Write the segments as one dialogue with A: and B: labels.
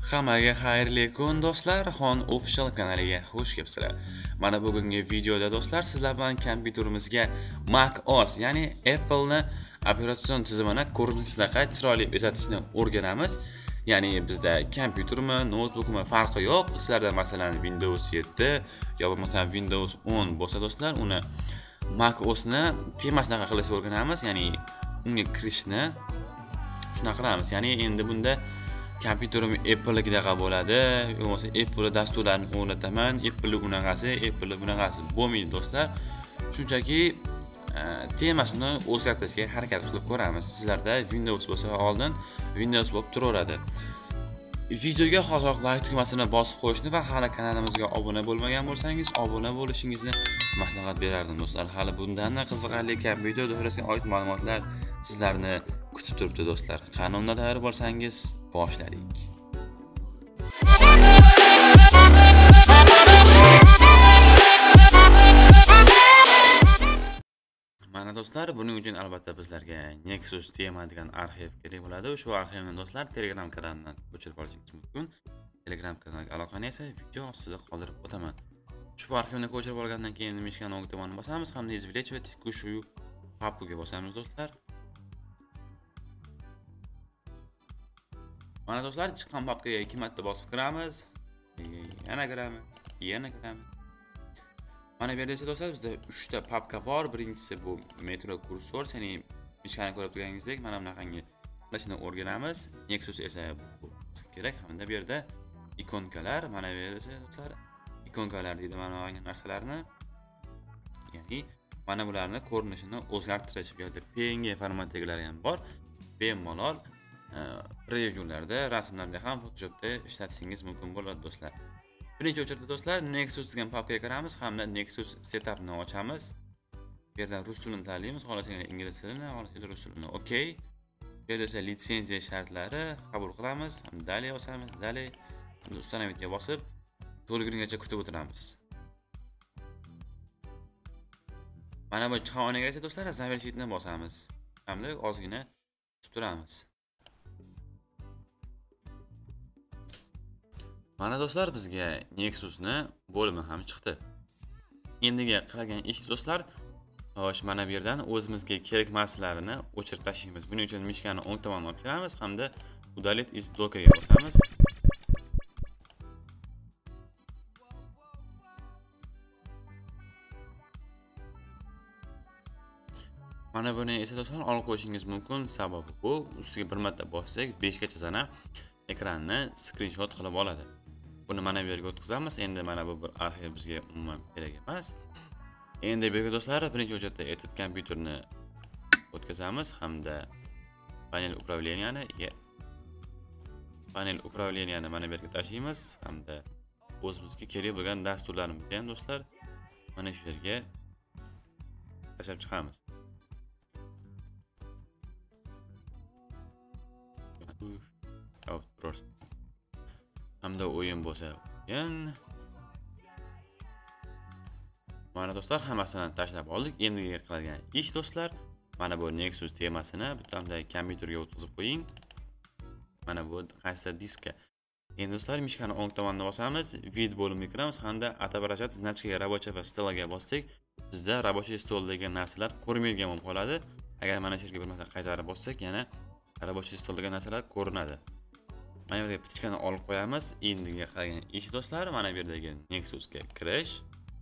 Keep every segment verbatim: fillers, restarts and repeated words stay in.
A: Hammaga xayrli kun do'stlar, Xon Official kanaliga xush kelibsizlar. Mana bugungi videoda do'stlar, sizlar bilan kompyuterimizga macOS, ya'ni Apple ni operatsion tizimini ko'rinishida chiroyli bezatishni o'rganamiz. Ya'ni bizda kompyutermi, notebookmi farqi yo'q. Sizlarda masalan Windows yetti yoki masalan Windows o'n bo'lsa do'stlar, uni macOS ni temasini qilishni o'rganamiz, ya'ni unga kirishni shuna qilamiz. Ya'ni endi bunda kompyuterim Apple'nikidaqa bo'ladi, yo'qsa Apple dasturlarini o'rnataman, Apple unaqasi, Apple bunaqasi bo'lmaydi do'stlar. Shunchaki temasini o'zgartirishga harakat qilib ko'ramiz. Sizlarda Windows bo'lsa oldin Windows bo'lib turaveradi. Videoga hozir like tugmasini bosib qo'yishni va hali kanalimizga obuna bo'lmagan bo'lsangiz, obuna bo'lishingizni maslahat berardim do'stlar. Hali bundan qiziqarli kompyuter davrasiga oid ma'lumotlar sizlarni kutib turibdi do'stlar. Qanunda tayyor bo'lsangiz, boshladik. Mana do'stlar, buning uchun albatta bizlarga Nexus tema degan arxiv kerak bo'ladi. Shu arxivni do'stlar Telegram kanalidan ko'chirib olishingiz mumkin. Telegram kanaliga aloqani esa video ostida qoldirib o'taman. Ushbu arxivni ko'chirib olgandan keyin mishkani o'ng tomonini bosamiz hamda izvlech va tekushuv papkaga bosamiz do'stlar. Mana do'stlar, chiqqan papkaga ikki marta bosib kiramiz. Yana kiramiz, yana kiramiz. Mana bu yerda esa do'stlar bizda uchta papka bor. Birinchisi bu metro kursor, ya'ni mishkani ko'rib turganingizdek, mana bunaqangi qilishni o'rganamiz. Nexus esa bu kerak. Hamda bu yerda ikonkalar, mana bu yerda esa do'stlar ikonkalar deydi mana bu narsalarni. Ya'ni mana bularni ko'rinishini o'zgartirish, bu yerda P N G formatdagilari ham bor. Bemalol previewlarda, rasmlarda ham Photoshopda ishlatishingiz mumkin bo'ladi do'stlar. Birinchi o'chirda do'stlar Nexus degan papkaga kiramiz hamda Nexus setupni ochamiz. Bu yerda rus tilini tanlaymiz, xohlasangiz ingliz tilini, xohlasangiz rus tilini. Okey. Bu yerda esa litsenziya shartlari qabul qilamiz. Daley bosamiz, daley. Ustanovitga bosib, to'lgunigacha kutib o'tiramiz. Mana bu chiqoniga esa do'stlar zavershitni bosamiz. Hamda ozgina kutib turamiz. Mana do'stlar, bizga Nexusni bo'limi ham chiqdi. Endiga qilgan ish do'stlar, xo'sh, mana bu yerdan o'zimizga kerak narsalarni o'chirib tashlaymiz. Buning uchun mishkani o'ng tomonga olib kiramiz hamda Udalить из дока ga bosamiz. Mana buni esa do'stlar olib qo'yishingiz mumkin. Sababi bu, ustiga bir marta bossak besh gacha sana ekranni screenshot qilib oladi. Buni mana bu yerga o'tkazamiz. Endi mana bu bir arxiv bizga umuman kerak emas. Endi bu yerga do'stlar birinchi o'chirda этот kompyuterni o'tkazamiz hamda panel управленияni panel управленияni mana bu yerga tashlaymiz hamda o'zimizga kerak bo'lgan dasturlarimizni ham do'stlar mana shu yerga tashlab chiqamiz. Hamda o'yin bo'lsa o'yin. Mana do'stlar, hammasini tashlab oldik. Endi qiladigan ish do'stlar, mana bu Nexus temasini bitamda kompyuterga o'tkazib qo'ying. Mana bu qaysi diskka. Endi do'stlar, mishkani o'ng tomonga bosamiz, vid bo'limiga kiramiz hamda отображать значкаga рабочего стола bossak, bizda рабочий stol degan narsalar ko'rinmaydigan bo'lib qoladi. Agar mana shu yerga bir marta qaytarib bossak, yana рабочий stol degan narsalar ko'rinadi. Mana bu pichkani olib qo'yamiz. Endiga qilgan ish do'stlar, mana bu yerdagi Nexusga kirish.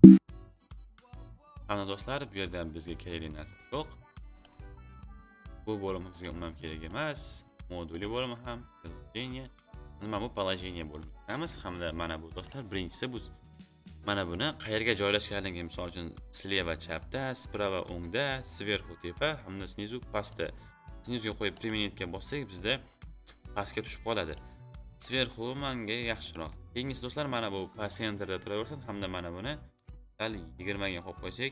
A: Ana do'stlar, bu yerda bizga kerakli narsa yo'q. Bu bo'lim bizga umuman kerak emas. Moduli bo'limi ham, положение. Nima bu положение bo'limi. Qamiz hamda mana bu do'stlar, birinchisi bu. Mana buni qayerga joylashganligi, misol uchun sleva chapda, sprava o'ngda, sverhu tepa hamda snizu pastda. Snizga qo'yib применить ga bossak, bizda pastga tushib qoladi. Sverhu menga yaxshiroq. Keyingisi do'stlar, mana bu centerda turaversin hamda mana buni sal yigirma ga qo'yib qo'ysak,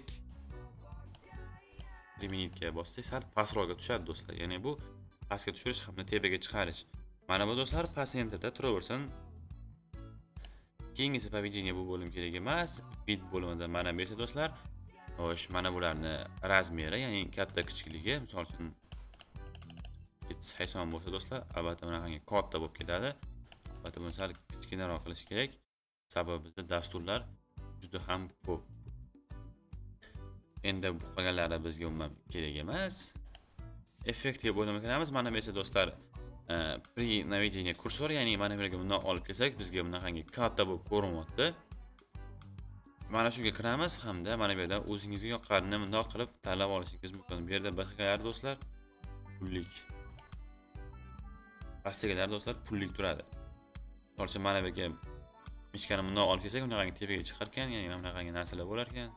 A: применить ga bossak, sal pastroqga tushadi do'stlar. Ya'ni bu pastga tushirish hamda tepaga chiqarish. Mana bu do'stlar centerda turaversin. Keyingisi поведение bu bo'lim kerak emas. Bit bo'limida mana bu esa do'stlar, xo'sh, mana bularni razmeri, ya'ni katta kichikligi, misol uchun sakson bo'lsa do'stlar, albatta bunaqangi katta bo'lib ketadi. albatta buni sal kichkinaroq qilish kerak. Sababi bizda dasturlar juda ham ko'p. Endi bu qolganlari bizga umuman kerak emas. Effektga bo'limiga kiramiz. Mana bu esa do'stlar, pri наведение kursor, ya'ni mana bu yerga bundan olib kelsak, bizga bunaqangi katta bo'lib ko'rinyapti. Mana shunga kiramiz hamda mana bu yerda o'zingizga yoqqanini bundoq qilib tanlab olishingiz mumkin. Bu yerda boshqalar do'stlar pullik. Pastdagilar do'stlar pullik turadi. Misol uchun mana bu yerga mishkani bundoq olib kelsak, bunaqangi tepaga chiqar ekan, ya'ni mana bunaqangi narsalar bo'lar ekan.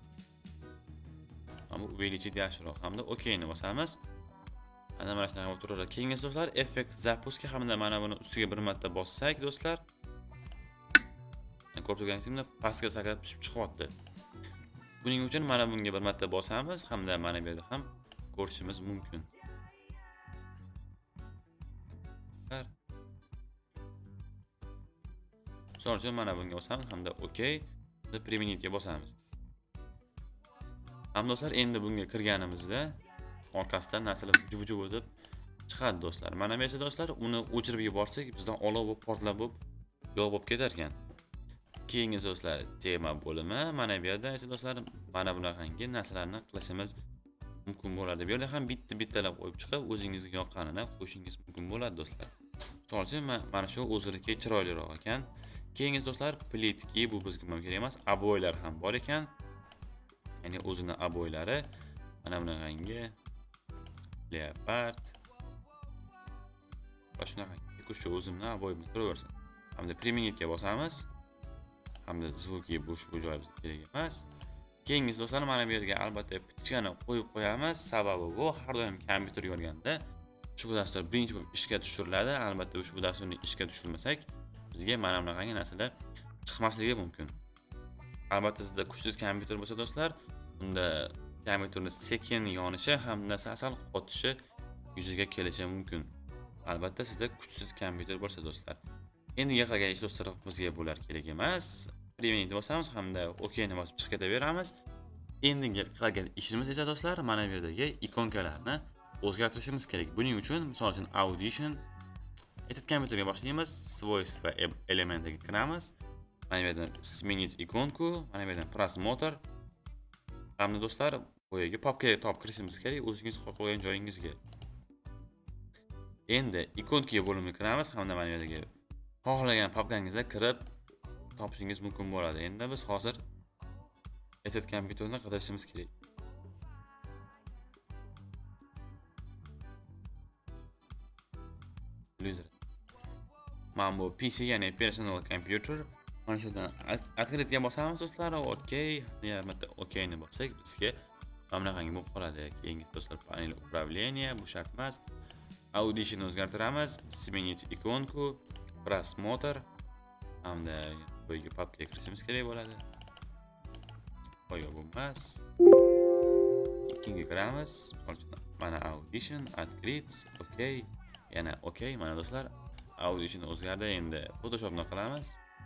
A: Ammo увеличить yaxshiroq. Hamda okeyni bosamiz. Ana mana shunaqa bo'lib turadi. Keyingi do'stlar effekt zapuska hamda mana buni ustiga bir marta bossak do'stlar, ko'rib turganingizdek pastga sakrab tushib chiqyapti. Buning uchun mana bunga bir marta bosamiz hamda mana bu yerda ham ko'rishimiz mumkin. Misol uchun mana bunga bosamiz hamda okey va применить bosamiz. Ham do'stlar, endi bunga kirganimizda orqasidan narsalar juv-juv deb chiqadi do'stlar. Mana bu esa do'stlar, uni o'chirib yuborsak, bizdan olov bo'lib portlab bo'lib yo'q bo'lib ketar ekan. Keyingi do'stlar tema bo'limi. Mana bu yerda esa do'stlar, mana bunaqangi narsalarni qilishimiz mumkin bo'ladi. Bu yerda ham bitta-bittalab qo'yib chiqib, o'zingizga yoqqanini qo'shingiz mumkin bo'ladi do'stlar. Misol uchun mana shu o'zidagi chiroyliroq ekan. Keyingi do'stlar plitki, bu bizga ham kerak emas. Aboylar ham bor ekan. Ya'ni o'zining aboylari mana bunaqangi leopard va shunaqangi kuchli o'zimni aboyimni ko'raversin. Hamda применить bosamiz. Hamda zvuki bo'sh bu joy bizga kerak emas. Keyingi do'stlar, mana bu yerga albatta kichkina qo'yib qo'yamiz. Sababi bu, har doim kompyuter yorganda ushbu dastur birinchi bo'lib ishga tushiriladi. Albatta ushbu dasturni ishga tushirmasak, bizga mana bunaqangi narsalar chiqmasligi mumkin. Albatta sizda kuchsiz kompyuter bo'lsa do'stlar, unda kompyuterning sekin yonishi hamda sal qotishi yuzaga kelishi mumkin. Albatta sizda kuchsiz kompyuter bo'lsa do'stlar. Endi qolgan ish do'stlar bizga bular kerak emas. Применить bosamiz hamda okeyni bosib chiqib ketaveramiz. Endi qolgan ishimiz esa do'stlar, mana bu yerdagi ikonkalarni o'zgartirishimiz kerak. Buning uchun misol uchun Audition этот kompyuterga boshlaymiz, свойства elementiga kiramiz. Mana bu yerdan sменить ikonku, mana bu yerdan просмотр. Hamda do'stlar, bu yerga papkaga top kirishimiz kerak, o'zingiz xohlagan joyingizga. Endi ikonkiga bo'limiga kiramiz hamda mana bu yerga xohlagan papkangizga kirib topishingiz mumkin bo'ladi. Endi biz hozir этот kompyuterni qidirishimiz kerak. User. Mana bu P C, ya'ni personal computer. Mana shundan открыть bosamiz do'stlar, okey. Albatta okeyni bossak, bizga mana bunaqangi bo'lib qoladi. Keyingi do'stlar panel управления, bu shart emas. Audition o'zgartiramiz, сменить ikonku, просмотр hamda bu yerga papkaga kirishimiz kerak bo'ladi. Qo'yib bo'lmas. Ikkinga kiramiz. Mana Audition, открыть, okey. Yana okey. Mana do'stlar, Audition o'zgardi. Endi Photoshopni qilamiz.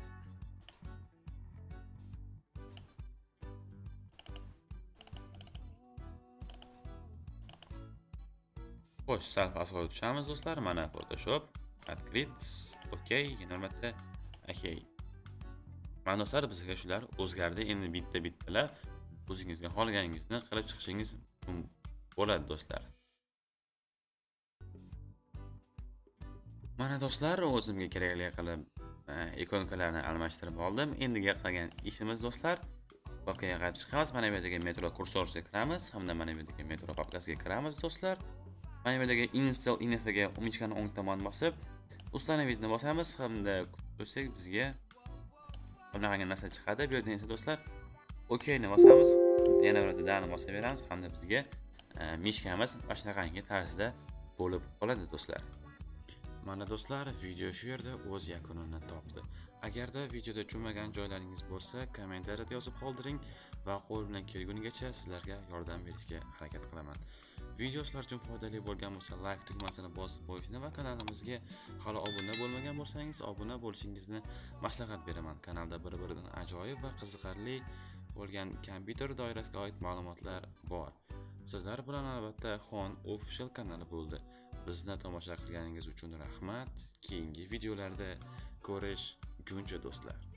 A: Xo'sh, sal pastga tushamiz do'stlar. Mana Photoshop, открыть, okey. Yana albatta okey. Mana do'stlar, bizga shular o'zgardi. Endi bitta-bittalab o'zingizga xohlaganingizni qilib chiqishingiz mumkin bo'ladi do'stlar. Mana do'stlar, o'zimga kerakli qilib ikonkalarni almashtirib oldim. Endi qolgan ishimiz do'stlar, papkaga qaytib chiqamiz. Mana bu yerdagi metro kursorga kiramiz hamda mana bu yerdagi metro papkasiga kiramiz do'stlar. Mana bu yerdagi install infga umishkani o'ng tomon bosib, установитni bosamiz hamda ko'rsak bizga bunaqangi narsa chiqadi. Bu yerdan esa do'stlar okeyni bosamiz. Yana bir marta dani bosaveramiz hamda bizga mishkamiz mana shunaqangi tarzda bo'lib qoladi do'stlar. Mana do'stlar, video shu yerda o'z yakunini topdi. Agarda videoda tushunmagan joylaringiz bo'lsa, kommentariyada yozib qoldiring va qo'limdan kelgunicha sizlarga yordam berishga harakat qilaman. Video sizlar uchun foydali bo'lgan bo'lsa, like tugmasini bosib qo'yishni va kanalimizga hali obuna bo'lmagan bo'lsangiz, obuna bo'lishingizni maslahat beraman. Kanalda bir-biridan ajoyib va qiziqarli bo'lgan kompyuter doirasiga oid ma'lumotlar bor. Sizlar bilan albatta Xon Official kanali bo'ldi. Bizni tomosha qilganingiz uchun rahmat. Keyingi videolarda ko'rishguncha do'stlar.